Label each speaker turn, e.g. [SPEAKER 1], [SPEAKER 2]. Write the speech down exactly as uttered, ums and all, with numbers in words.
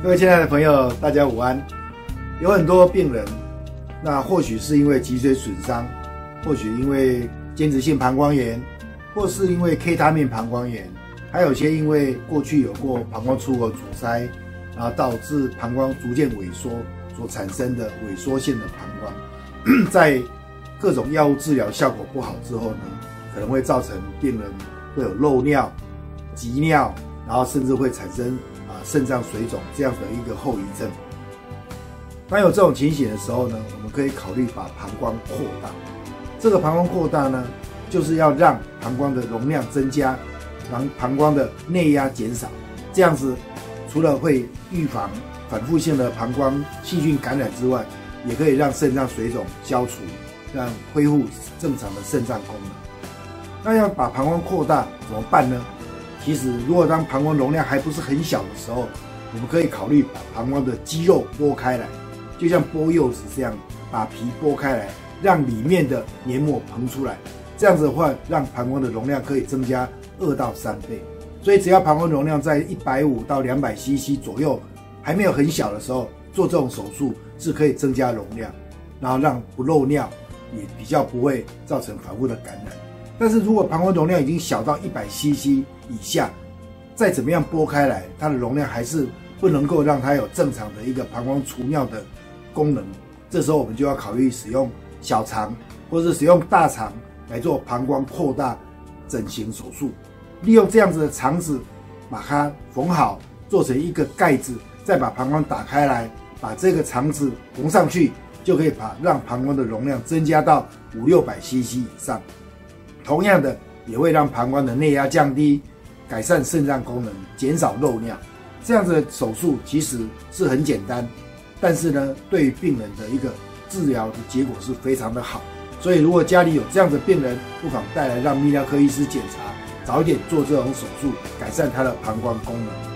[SPEAKER 1] 各位亲爱的朋友，大家午安。有很多病人，那或许是因为脊髓损伤，或许因为间质性膀胱炎，或是因为 K 他命膀胱炎，还有些因为过去有过膀胱出口阻塞，然后导致膀胱逐渐萎缩所产生的萎缩性的膀胱，在各种药物治疗效果不好之后呢，可能会造成病人会有漏尿、急尿，然后甚至会产生啊肾脏水肿这样的一个后遗症。当有这种情形的时候呢，我们可以考虑把膀胱扩大。这个膀胱扩大呢，就是要让膀胱的容量增加，让膀胱的内压减少。这样子除了会预防反复性的膀胱细菌感染之外，也可以让肾脏水肿消除，让恢复正常的肾脏功能。那要把膀胱扩大怎么办呢？其实如果当膀胱容量还不是很小的时候，我们可以考虑把膀胱的肌肉剥开来，就像剥柚子这样，把皮剥开来，让里面的黏膜膨出来。这样子的话，让膀胱的容量可以增加二到三倍。所以只要膀胱容量在一百五到两百 C C 左右，还没有很小的时候，做这种手术是可以增加容量，然后让不漏尿，也比较不会造成反复的感染。但是如果膀胱容量已经小到一百 C C 以下，再怎么样剥开来，它的容量还是不能够让它有正常的一个膀胱除尿的功能。这时候我们就要考虑使用小肠或是使用大肠来做膀胱扩大整形手术，利用这样子的肠子把它缝好，做成一个盖子，再把膀胱打开来，把这个肠子缝上去，就可以把让膀胱的容量增加到五六百 C C 以上。同样的，也会让膀胱的内压降低，改善肾脏功能，减少漏尿。这样子的手术其实是很简单，但是呢，对于病人的一个治疗的结果是非常的好。所以如果家里有这样的病人，不妨带来让泌尿科医师检查，早一点做这种手术，改善他的膀胱功能。